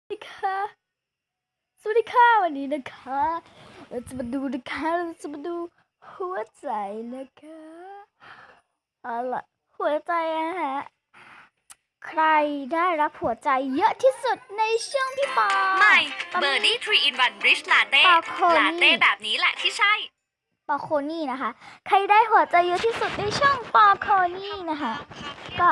สวัสดีค่ะสวัสดีค่ะวันนี้นะคะเราจะมาดูนะคะเราจะมาดูหัวใจนะคะเอาล่ะหัวใจนะฮะใครได้รับหัวใจเยอะที่สุดในช่องพี่ปอใหม่เบอร์ดี้3-in-1 Rich Latte ลาเต้แบบนี้แหละที่ใช่ปอโคนี่นะคะใครได้หัวใจเยอะที่สุดในช่องปอโคนี่นะคะก็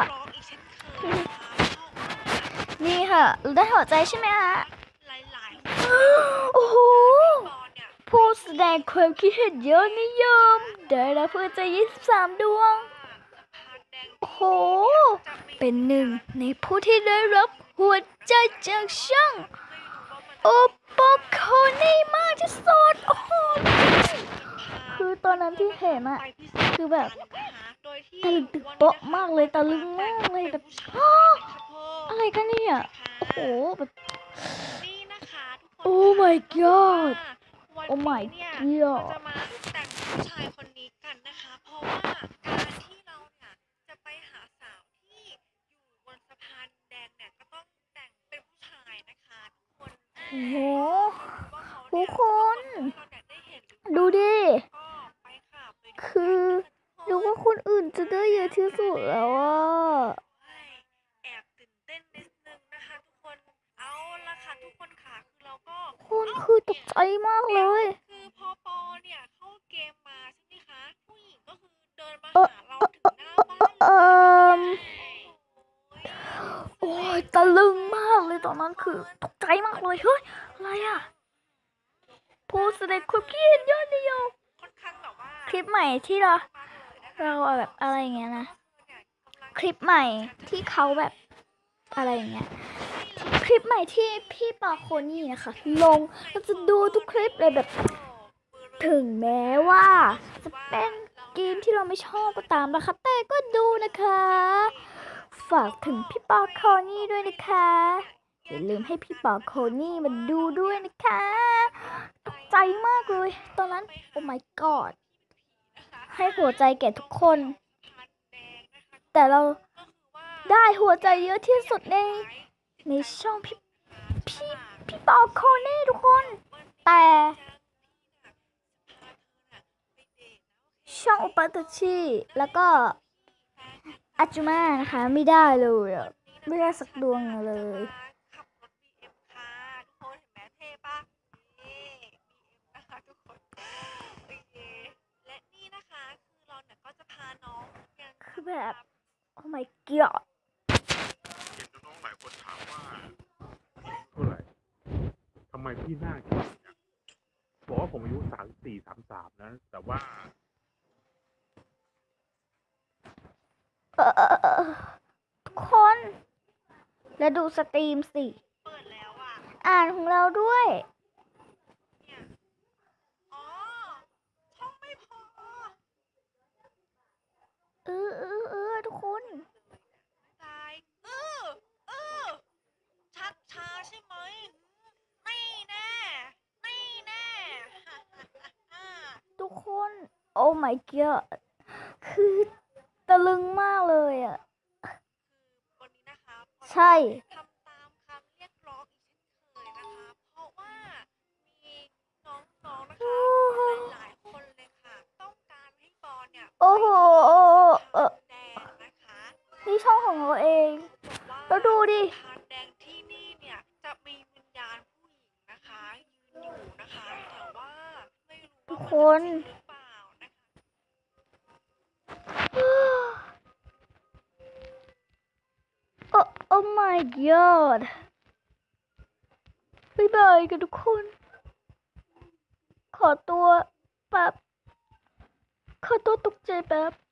นี่ค่ะได้หัวใจใช่ไหมคะโอ้โหผู้แสดงความคิดเห็นเยอะนิยมได้รับหัวใจ23ดวงโอ้โหเป็นหนึ่งในผู้ที่ได้รับหัวใจจากช่องโอปอโคนี่มากที่สุดโอ้โหคือตอนนั้นที่เห็นอะคือแบบตะลึงตึกโป๊ะมากเลยตะลึงมากเลยแบบอะไรกันเนี่ยโอ้โหแบบโอ้ my god โอ้ my god จะมาแต่งผู้ชายคนนี้กันนะคะเพราะว่าการที่เราเนี่ยจะไปหาสาวที่อยู่บนสะพานแดงเนี่ยก็ต้องแต่งเป็นผู้ชายนะคะทุกคนโอ้โหทุกคนดูดิคือดูว่าคนอื่นจะได้เยอะที่สุดแล้วอ่ะแอบตื่นเต้นนิดนึงนะคะทุกคนเอาละค่ะทุกคนค่ะคือเราก็คนคือตกใจมากเลยคือพอปอเนี่ยเข้าเกมมาใช่ไหมคะผู้หญิงก็คือเดินมาหาเราถึงหน้าบ้านเลยโอ้ยตะลึงมากเลยตอนนั้นคือตกใจมากเลยเฮ้ยอะไรอ่ะผู้แสดงความคิดเห็นยอดนิยมคลิปใหม่ที่เราแบบอะไรอย่างเงี้ยนะคลิปใหม่ที่เขาแบบอะไรอย่างเงี้ยคลิปใหม่ที่พี่ปาโคนี่นะคะลงเราจะดูทุกคลิปเลยแบบถึงแม้ว่าจะเป็นเกมที่เราไม่ชอบก็ตามนะคะแต่ก็ดูนะคะฝากถึงพี่ปาโคนี่ด้วยนะคะอย่าลืมให้พี่ปาโคนี่มาดูด้วยนะคะตกใจมากเลยตอนนั้นโอ้ my god ให้หัวใจแก่ทุกคนแต่เราได้หัวใจเยอะที่สุดในช่องพี่ปอโคนี่ทุกคนแต่ช่องอุปตชิแล้วก็อาจุมานะคะไม่ได้เลยไม่ได้สักดวงเลยคือแบบโอ้ my god เห็นน้องๆหลายคนถามว่าเท่าไหร่ทำไมพี่หน้าแก่จังบอกว่าผมอายุ34 33นะแต่ว่าทุกคนแล้วดูสตรีมสิอ่านของเราด้วยทุกคนชักช้าใช่ไหมไม่แน่ไม่แน่ทุกคนโอ้ my god คือตะลึงมากเลยอ่ะวันนี้นะคะใช่ทำตามคำเรียกร้องอีกเช่นเคยนะคะเพราะว่ามีน้องๆนะคะหลายๆคนเลยค่ะต้องการให้ปอเนี่ยโอ้โหแดงนะคะนี่ช่องของเราเองแล้วดูดิทานแดงที่นี่เนี่ยจะมีวิญญาณผู้หญิงนะคะยืนอยู่นะคะแต่ว่าไม่รู้ทุกคว่ามันนจริงหรือเปล่านะคะโอ้ my god บ๊ายบายกันทุกคน ขอตัวแป๊บขอตัวตกใจแป๊บ